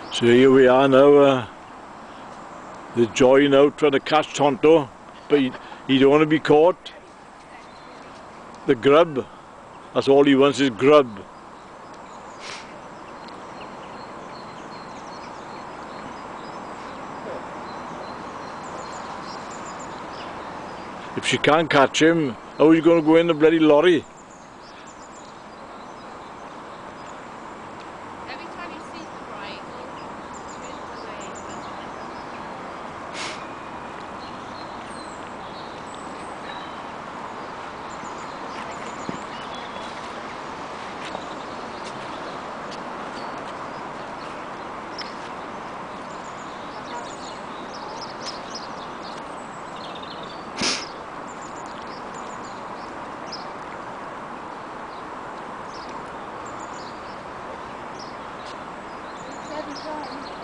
So here we are now, there's Joy now trying to catch Tonto, but he don't want to be caught. The grub, that's all he wants is grub. If she can't catch him, how are you going to go in the bloody lorry? Every time he sees the bright, every time.